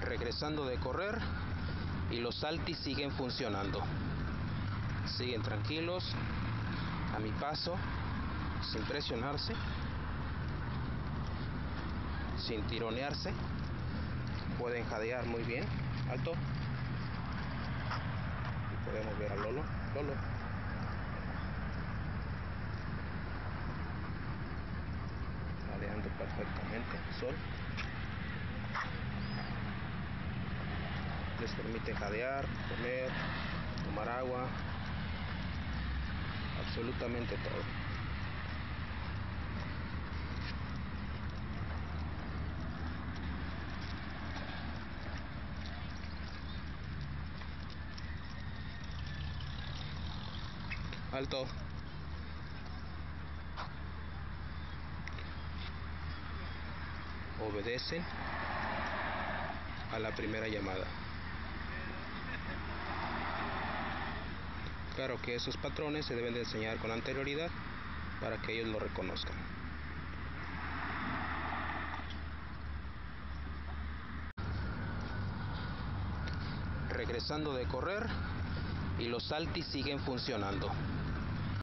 regresando de correr y los Altis siguen funcionando. Siguen tranquilos, a mi paso, sin presionarse, sin tironearse. Pueden jadear muy bien. Alto. Y podemos ver a Lolo. Jadeando perfectamente. Sol. Les permite jadear, comer, tomar agua, absolutamente todo. Alto. Obedecen a la primera llamada. Claro que esos patrones se deben de enseñar con anterioridad para que ellos lo reconozcan. Regresando de correr y los Altis siguen funcionando.